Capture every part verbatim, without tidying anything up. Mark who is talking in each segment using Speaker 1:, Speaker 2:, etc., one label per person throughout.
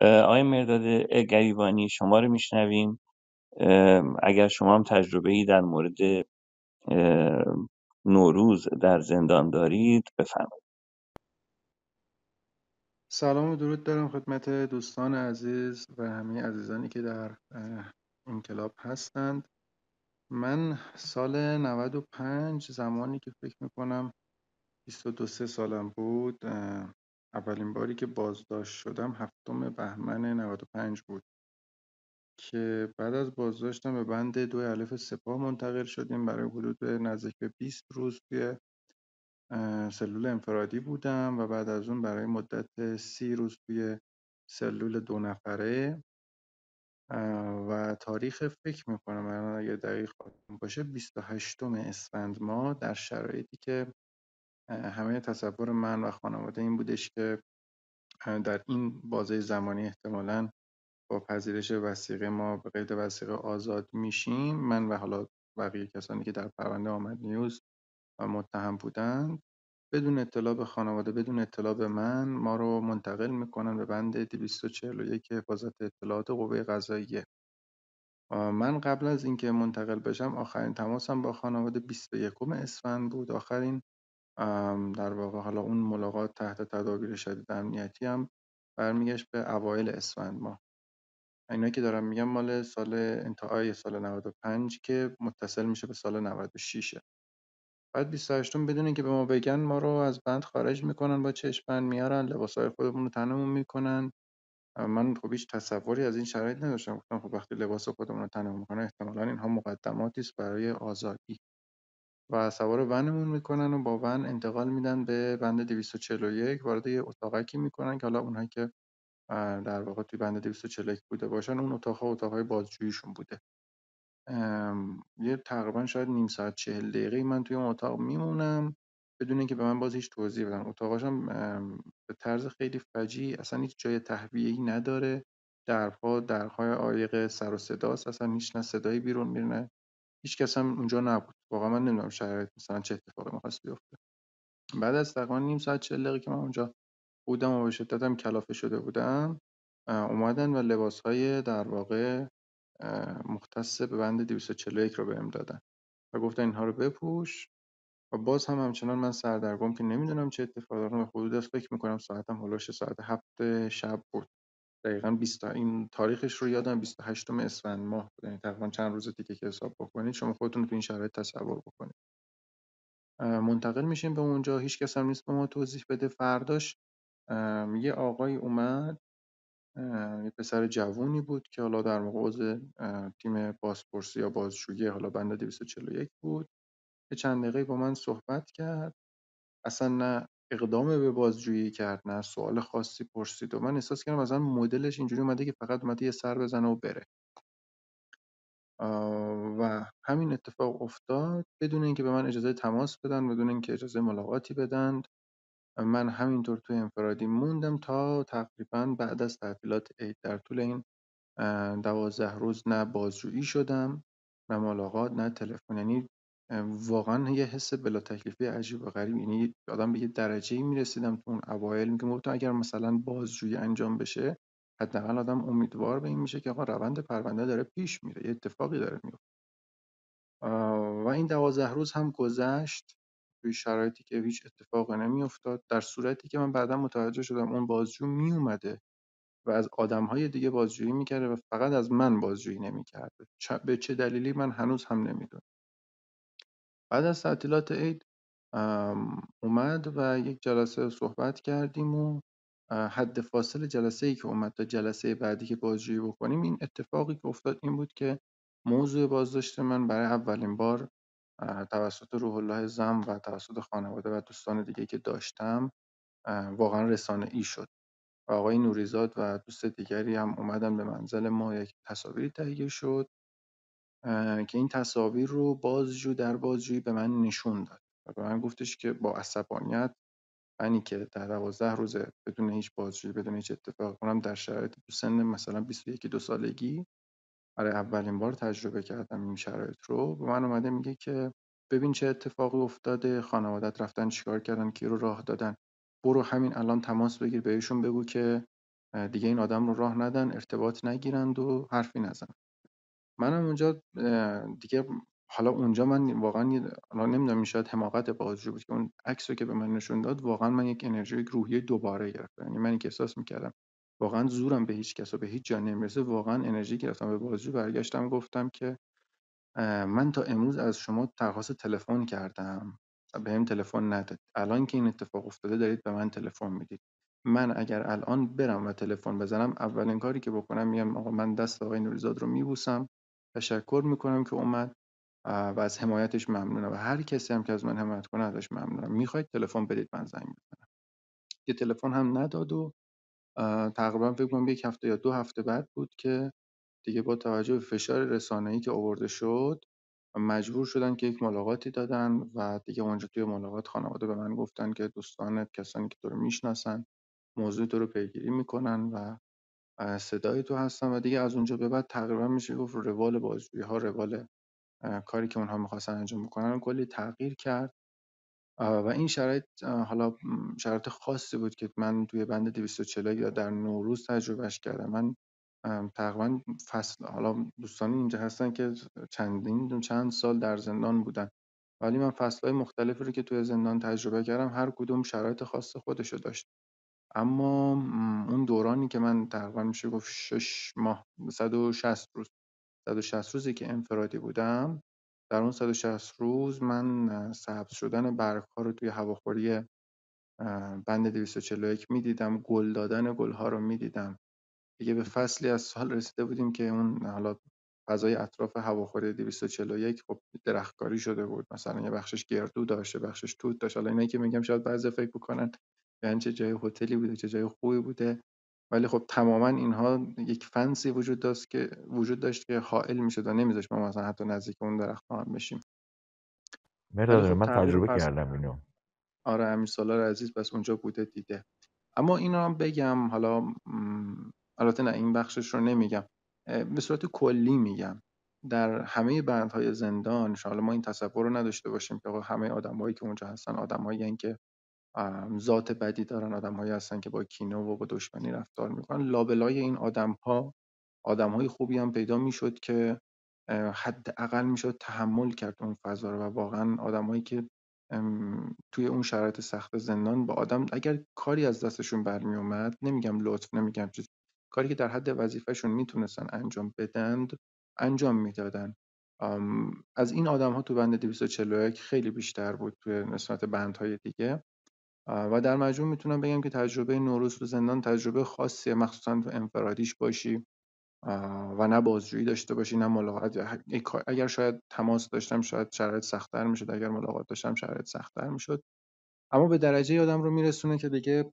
Speaker 1: آقای مرداد گریبانی، شما رو میشنویم. اگر شما هم تجربه‌ای در مورد اه، نوروز در زندان دارید بفرمایید.
Speaker 2: سلام و درود دارم خدمت دوستان عزیز و همه عزیزانی که در اه، این کلاب هستند. من سال نود و پنج، زمانی که فکر میکنم بیست و دو سه سالم بود، اه، اولین باری که بازداشت شدم هفتم بهمن نود و پنج بود که بعد از بازداشتم به بند دو الف سپاه منتقل شدیم. برای حدود نزدیک به بیست روز توی اه، سلول انفرادی بودم و بعد از اون برای مدت سی روز توی سلول دو نفره و تاریخ فکر میکنم الان اگه دقیق خاطرم باشه بیست و هشتم اسفند ماه، در شرایطی که همه تصور من و خانواده این بودش که در این بازه زمانی احتمالاً با پذیرش وثیقه ما به قید وثیقه آزاد میشیم. من و حالا بقیه کسانی که در پرونده آمد نیوز متهم بودند، بدون اطلاع به خانواده، بدون اطلاع به من، ما رو منتقل میکنن به بند دویست و چهل و یک حفاظت اطلاعات قوه قضاییه. من قبل از اینکه منتقل بشم آخرین تماسم با خانواده بیست و یکم اسفند بود. آخرین در واقع حالا اون ملاقات تحت تدابیر شدید امنیتی هم برمیگشت به اوایل اسفند ماه. اینا که دارم میگم مال سال انتهای سال نود و پنج که متصل میشه به سال نود و شش. بعد بیست و هشتم بدون اینکه به ما بگن ما رو از بند خارج میکنن، با چشم بند میارن، لباسای خودمون رو تنمون میکنن. من خب هیچ تصوری از این شرایط نداشتم. گفتم خب وقتی لباس خودمون رو تنمون میکنن احتمالاً اینها مقدماتی است برای آزادی. و سوار ونمون میکنن و با ون انتقال میدن به بند دویست و چهل و یک، وارد یه اتاقکی میکنن که حالا اونهایی که در واقع توی بند دویست و چهل و یک بوده باشن، اون اتاقها اتاقهای بازجوییشون بوده. یه تقریبا شاید نیم ساعت چهل دقیقه من توی اون اتاق میمونم بدون اینکه به من باز هیچ توضیح بدن. اتاقاشم به طرز خیلی فجیع، اصلا هیچ جای تهویه‌ای نداره. درها درهای عایق سر و صداست، اصلا هیچ نه صدایی بیرون میره نه هیچ کس هم اونجا نبود. واقعا من نمیدونم شرایط مثلا چه اتفاقی می‌خواست بیفته. بعد از تقریبا نیم ساعت چهل دقیقه که من اونجا بودم و به شدت هم کلافه شده بودم، اومدن و لباسهای در واقع مختص به بند دویست و چهل و یک رو بهم دادن و گفتن اینها رو بپوش. و باز هم همچنان من سردرگم که نمیدونم چه اتفاقی داره. به حدود از فکر میکنم ساعتم هولوش ساعت هفت شب بود. دقیقاً بیست این تاریخش رو یادم بیست و هشتم اسفند ماه بود. یعنی تقریبا چند روز دیگه که حساب بکنید شما خودتون رو تو این شرایط تصور بکنید. منتقل میشیم به اونجا، هیچ کس هم نیست به ما توضیح بده. فرداش یه آقای اومد، یه پسر جوونی بود که حالا در موقع عضو تیم بازپرسی یا بازجویی حالا بند دویست و چهل و یک بود. یه چند دقیقه با من صحبت کرد، اصلا نه اقدام به بازجویی کرد نه سوال خاصی پرسید و من احساس کردم مثلا مدلش اینجوری اومده که فقط اومده یه سر بزنه و بره. و همین اتفاق افتاد بدون اینکه به من اجازه تماس بدن، بدون اینکه اجازه ملاقاتی بدن. من همینطور توی انفرادی موندم تا تقریبا بعد از تعطیلات عید. در طول این دوازده روز نه بازجویی شدم، نه ملاقات، نه تلفن. یعنی واقعا یه حس بلا تکلیفی عجیب و غریب. یعنی آدم به یه درجه‌ای میرسیدم تو اون اوایل میگم گفتم اگر مثلا بازجویی انجام بشه حداقل آدم امیدوار به این میشه که آقا روند پرونده داره پیش میره، یه اتفاقی داره میفته. و این دوازده روز هم گذشت توی شرایطی که هیچ اتفاقی نمیافتاد، در صورتی که من بعدا متوجه شدم اون بازجو میومده و از آدم‌های دیگه بازجویی میکرده و فقط از من بازجویی نمیکرده. به چه دلیلی من هنوز هم نمیدونم. بعد از تعطیلات عید اومد و یک جلسه صحبت کردیم و حد فاصل جلسه ای که اومد تا جلسه بعدی که بازجویی بکنیم، این اتفاقی که افتاد این بود که موضوع بازداشت من برای اولین بار توسط روح الله زم و توسط خانواده و دوستان دیگه که داشتم واقعا رسانه‌ای شد. و آقای نوریزاد و دوست دیگری هم اومدن به منزل ما، یک تصاویری تهیه شد که این تصاویر رو بازجو در بازجویی به من نشون داد و به من گفتش که با عصبانیت منی که در دوازده روزه بدون هیچ بازجویی بدون هیچ اتفاق کنم در شرایط تو سن مثلا بیست و یک دو سالگی برای اولین بار تجربه کردم این شرایط رو، به من اومده میگه که ببین چه اتفاقی افتاده، خانوادت رفتن چیکار کردن، کی رو راه دادن، برو همین الان تماس بگیر بهشون بگو که دیگه این آدم رو راه ندن، ارتباط نگیرند و حرفی نزنن. منم اونجا دیگه، حالا اونجا من واقعا یه- حالا نمیدونم، این شاید حماقت بازجو بود که اون عکس رو که به من نشون داد، واقعا من یک انرژی، یک روحیه دوباره گرفتم. یعنی من که احساس میکردم واقعا زورم به هیچ کس و به هیچ جا نمیرسه، واقعا انرژی گرفتم. به بازجو برگشتم گفتم که من تا امروز از شما درخواست تلفن کردم، بهم تلفن نداد. الان که این اتفاق افتاده دارید به من تلفن میدید. من اگر الان برم و تلفن بزنم، اولین کاری که بکنم میگم آقا من دست آقای نوریزاد رو میبوسم، تشکر میکنم که اومد و از حمایتش ممنونم و هر کسی هم که از من حمایت کنه ازش ممنونم. میخواید تلفن بدید من زنگ بزنم. یه تلفن هم نداد و تقریبا فکر کنم یک هفته یا دو هفته بعد بود که دیگه با توجه به فشار رسانه‌ای که آورده شد مجبور شدن که یک ملاقاتی دادن و دیگه اونجا توی ملاقات خانواده به من گفتن که دوستانت، کسانی که تو رو میشناسن، موضوع تو رو پیگیری میکنن و صدای تو هستن و دیگه از اونجا به بعد تقریبا میشه گفت روال بازجویی ها، روال کاری که اونها میخواستن انجام بکنن کلی تغییر کرد. و این شرایط حالا شرایط خاصی بود که من توی بند دویست و چهل یا در نوروز تجربهش کردم. من تقریبا فصل، حالا دوستانی اینجا هستن که چندین چند سال در زندان بودن، ولی من فصلهای مختلفی رو که توی زندان تجربه کردم هر کدوم شرایط خاص خودشو داشت. اما اون دورانی که من تقریبا میشه گفت شش ماه، صد و شصت روز صد و شصت روزی که انفرادی بودم، در اون صد و شصت روز من سبز شدن برگ‌ها رو توی هواخوری بند دویست و چهل و یک میدیدم، گل دادن گل‌ها رو میدیدم. دیگه به فصلی از سال رسیده بودیم که اون حالا فضای اطراف هواخوری دویست و چهل و یک خب درختکاری شده بود، مثلا یه بخشش گردو داشته، بخشش توت داشت. حالا اینایی که میگم شاید بعضی فکر بکنن یعنی چه جای هتلی بوده، چه جای خوبی بوده، ولی خب تماما اینها یک فنسی وجود داشت که وجود داشت که حائل میشد و نمیذاشت ما مثلا حتی نزدیک اون درخت هم بشیم. ولی
Speaker 3: مرداد
Speaker 2: خب
Speaker 3: من
Speaker 2: تغییر
Speaker 3: تجربه
Speaker 2: فصل،
Speaker 3: کردم اینو.
Speaker 2: آره امیر سالار عزیز بس اونجا بوده دیده. اما این رو هم بگم، حالا م، البته نه این بخشش رو نمیگم، به صورت کلی میگم در همه بندهای زندان ان ما این تصور رو نداشته باشیم که آقا همه آدمایی که اونجا هستن آدمایی که ذات بدی دارن، آدمایی هستن که با کینه و با دشمنی رفتار میکنن. لابلای این آدمها آدمهای خوبی هم پیدا میشد که حداقل میشد تحمل کرد اون فضا رو و واقعا آدمایی که توی اون شرایط سخت زندان با آدم اگر کاری از دستشون برمی اومد، نمیگم لطف، نمیگم چیز، کاری که در حد وظیفهشون میتونستن انجام بدند انجام میدادن. از این آدم ها تو بند دویست و چهل و یک خیلی بیشتر بود توی نسبت بندهای دیگه و در مجموع میتونم بگم که تجربه نوروز تو زندان تجربه خاصیه، مخصوصا تو انفرادیش باشی و نه بازجویی داشته باشی نه ملاقات. اگر شاید تماس داشتم شاید شرایط سخت‌تر میشد، اگر ملاقات داشتم شرایط سخت‌تر میشد. اما به درجه آدم رو میرسونه که دیگه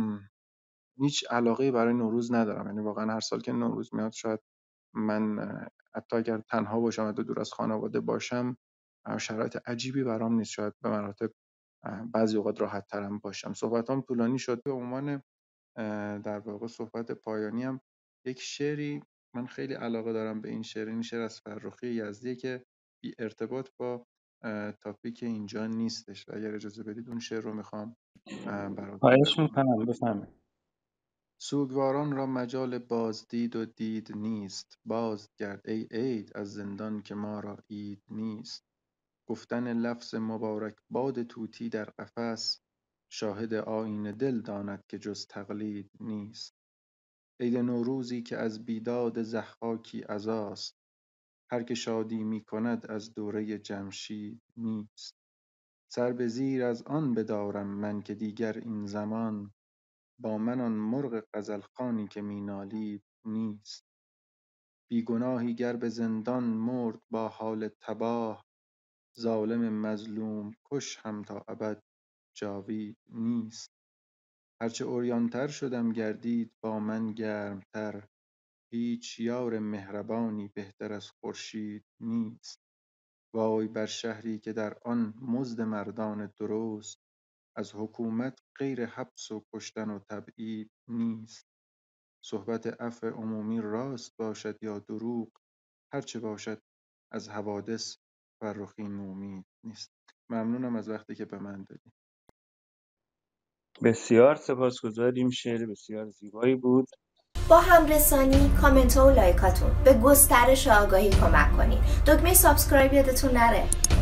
Speaker 2: هیچ علاقه برای نوروز ندارم. یعنی واقعا هر سال که نوروز میاد شاید من حتی اگر تنها باشم و دور از خانواده باشم شرایط عجیبی برام نیست، شاید به مراتب بعضی اوقات راحت ترم باشم. صحبتام طولانی شد. به عنوان در واقع صحبت پایانی هم یک شعری من خیلی علاقه دارم به این شعر. این شعر از فرخی یزدی که بی ارتباط با تاپیک اینجا نیستش و اگر اجازه بدید اون شعر رو میخوام براتون
Speaker 1: خواهش
Speaker 2: بخونم.
Speaker 1: میکنم بفهمید.
Speaker 2: سوگواران را مجال بازدید و دید نیست، بازگرد ای عید از زندان که ما را عید نیست. گفتن لفظ مبارک باد طوطی در قفس، شاهد آیین دل داند که جز تقلید نیست. عید نوروزی که از بیداد ضحاکی عزاست، هر که شادی می کند از دوره جمشید نیست. سر به زیر از آن بدارم من که دیگر این زمان، با من آن مرغ غزلخوانی که می نالید نیست. بی گناهی گر به زندان مرد با حال تباه، ظالم مظلوم کش هم تا ابد جاوید نیست. هرچه عریان‌تر شدم گردید با من گرمتر، هیچ یار مهربانی بهتر از خورشید نیست. وای بر شهری که در آن مزد مردان درست، از حکومت غیر حبس و کشتن و تبعید نیست. صحبت عفو عمومی راست باشد یا دروغ، هرچه باشد از حوادث فرخی نومید نیست. ممنونم از وقتی که به من دادید.
Speaker 1: بسیار سپاسگزاریم، شعر بسیار زیبایی بود.
Speaker 3: با همرسانی، کامنت ها و لایکاتون به گسترش آگاهی کمک کنید. دکمه سابسکرایب یادتون نره.